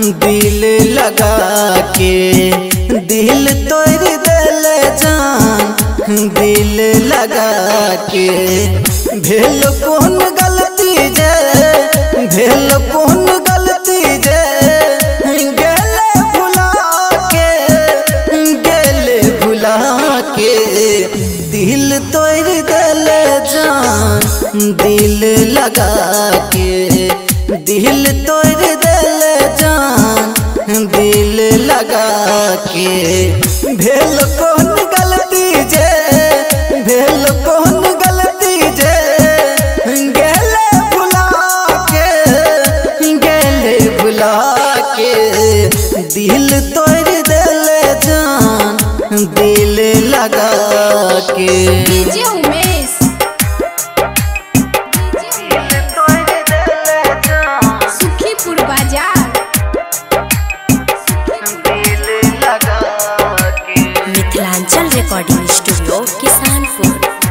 दिल लगा के, दिल तोड़ दिल जान दिल लगा के। भेल कौन गलती जे, भेल कौन गलती जे, गेले भुला के, गेले भुला के। दिल तोड़ दिल जान दिल लगा के, दिल तोड़ दिल जान दिल लगा के। भेल कौन गलती जे, भेल कौन गलती जे, गेले भुला के, गेले भुला के। दिल तोड़ दिल जान दिल लगा के। Mithilanchal recording studio Kisanpur.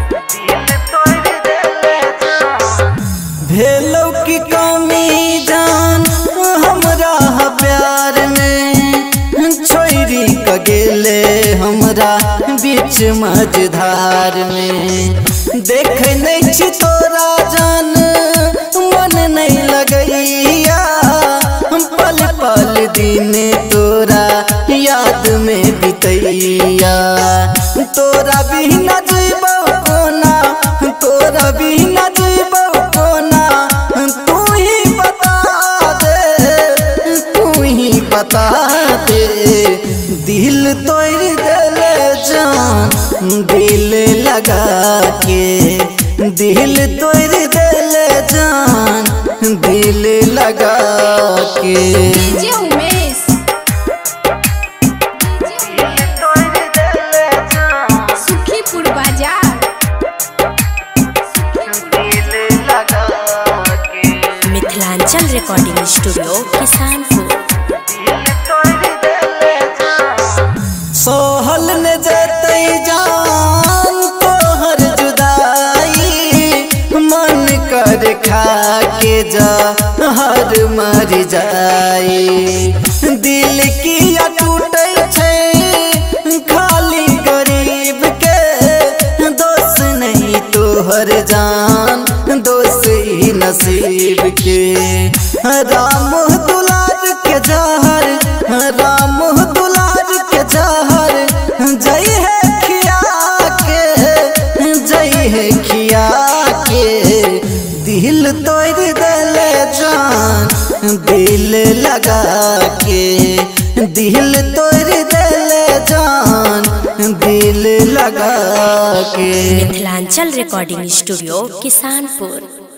भेलो की कमी जान हमरा प्यार में, छोरी क गेले हमरा बीच मझधार में। देख नहीं छी तोरा जान मन नहीं लगैया, पल पल दिन तोरा याद में बितैया। तोरा बिना जीबो कोना, तोरा बिना जीबो कोना, तू ही बता दे, तू ही बता दे। दिल तोड़ दिल जान दिल लगा के, दिल तोड़ दिल जान दिल लगा के। Mithilanchal recording studio Kisanpur. सोहल ने जते जान तोहर जुदाई, मन कर खा के जा हर मर जाई। दिल किया टूटे छे खाली गरीब के, दोष नहीं तोहर जान दोष ही नसीब के। राम दुलार के जहर, राम दुलार के जहर, जई है खिया के, जई है खिया के। दिल तोड़ दिल जान दिल लगा के, दिल तोड़ दिल जान दिल लगा के। Mithilanchal recording studio Kisanpur.